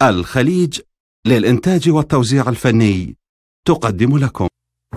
الخليج للإنتاج والتوزيع الفني تقدم لكم.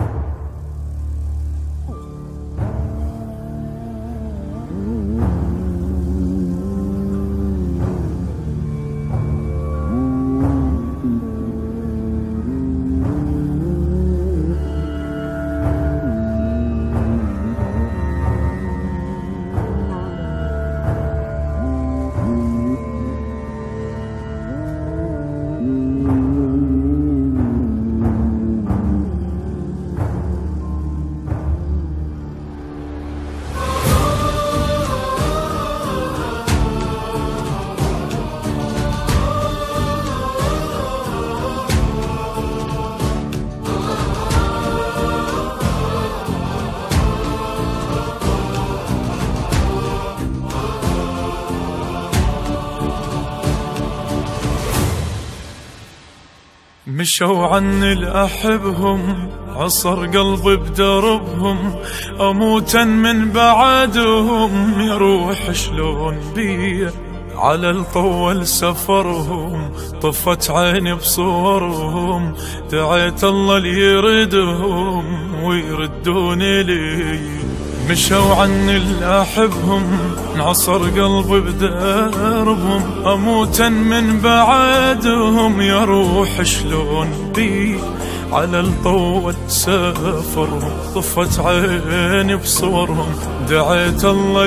مشوا عني الأحبهم، عصر قلبي بدربهم، أموتا من بعدهم، يروح شلون بيه على الطول سفرهم، طفت عيني بصورهم، دعيت الله ليردهم ويردوني لي. مشوا عني الأحبهم، انعصر قلبي بدربهم، أموتا من بعدهم، يروح شلون بي على الطول سافرهم، طفت عيني بصورهم، دعيت الله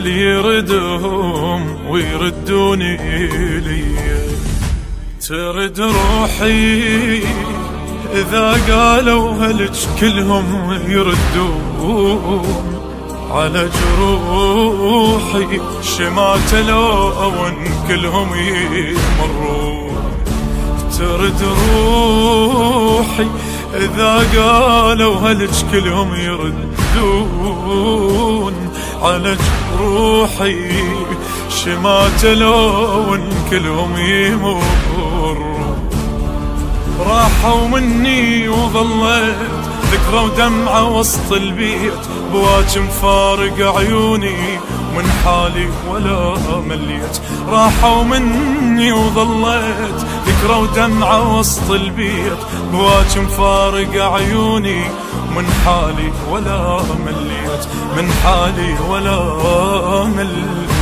ليردهم ويردوني لي. ترد روحي إذا قالوا هلج كلهم يردون على جروحي، شمات لون كلهم يمرون. ترد روحي إذا قالوا هلج كلهم يردون على جروحي، شمات لون كلهم يمرون. راحوا مني وظليت ذكرى ودمعة وسط البيت، بواج مفارق عيوني من حالي ولا مليت. راحوا مني وظليت ذكرى ودمعة وسط البيت، بواج مفارق عيوني من حالي ولا مليت، من حالي ولا مليت.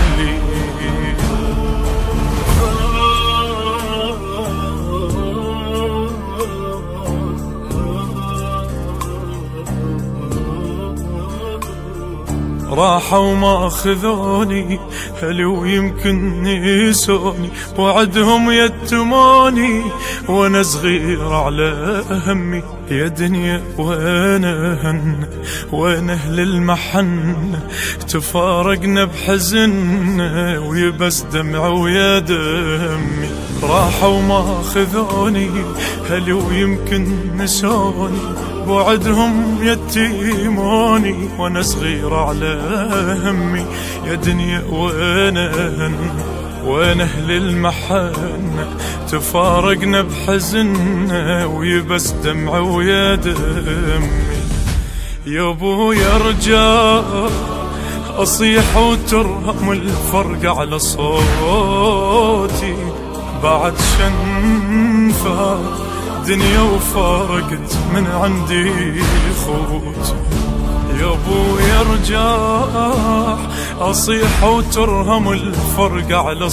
راحوا ما خذوني هل ويمكن نسوني، وعدهم يتموني وانا صغير على همي. يا دنيا وانا هن وين اهل المحن، تفارقنا بحزن ويبس دمع ويا دمي. راحوا ما خذوني هل ويمكن نسوني، وعدهم يتيموني وانا صغير على همي. يا دنيا وانا وين اهل المحن، تفارقنا بحزن ويبس دمع ويا دمي. يا ابويا ارجع اصيح وترهم الفرق على صوتي، بعد شنفة دنيا وفارقت من عندي خوت. يا ابويا ارجع اصيح وترهم الفرق على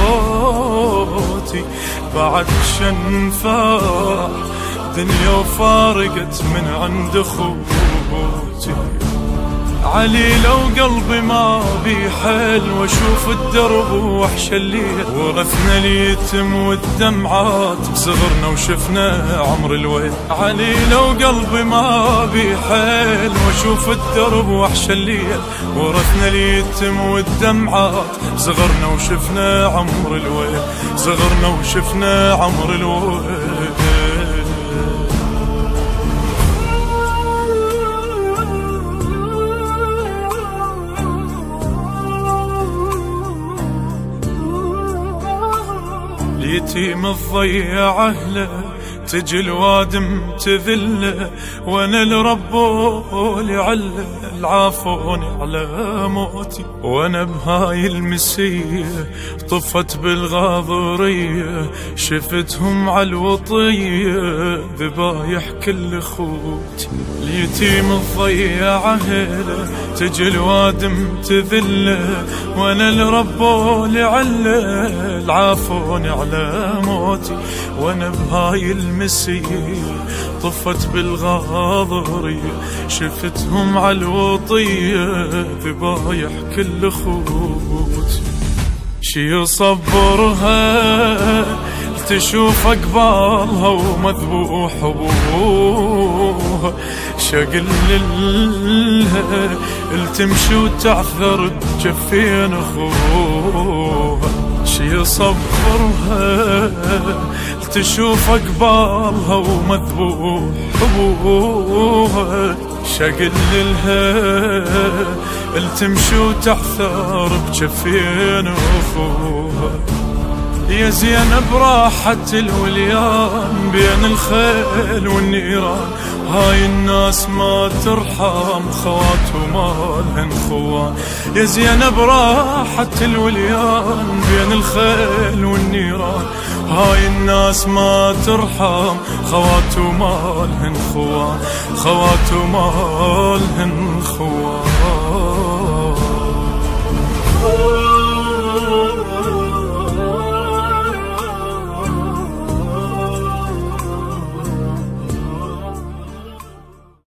صوتي، بعد شنفة دنيا وفارقت من عند خوتي. علي لو قلبي ما بيحل واشوف الدرب وحش الليل، ورثنا اليتم والدمعات بصغرنا وشفنا عمر الويل. علي لو قلبي ما بيحل واشوف الدرب وحش الليل، ورثنا اليتم والدمعات بصغرنا وشفنا عمر الويل، صغرنا وشفنا عمر الويل. يتيم الضيع أهله تجي الوادم تذله، وانا لربولي عله العافوني على موتي. وانا بهاي المسيه طفت بالغاضريه، شفتهم على الوطيه ذبايح كل اخوتي. اليتيم الضيع عهله تجي الوادم تذله، وانا لربولي عله العافوني على موتي. وانا بهاي المسيه طفت بالغاضريه، شفتهم على الوطيه ذبايح كل اخوتي. شي يصبرها تشوف قبالها ومذبوح ابوها، شقل لها التمشي وتعثر بجفين اخوها. شي يصبرها تشوف قبالها ومذبوح ابوها، شقل لها التمشي وتعثر بجفين اخوها. يا زينب راحت الوليان بين الخيل والنيران، هاي الناس ما ترحم خوات ومالهن خوان. يا زينب راحت الوليان بين الخيل والنيران، هاي الناس ما ترحم خوات ومالهن خوان، خوات ومالهن خوان.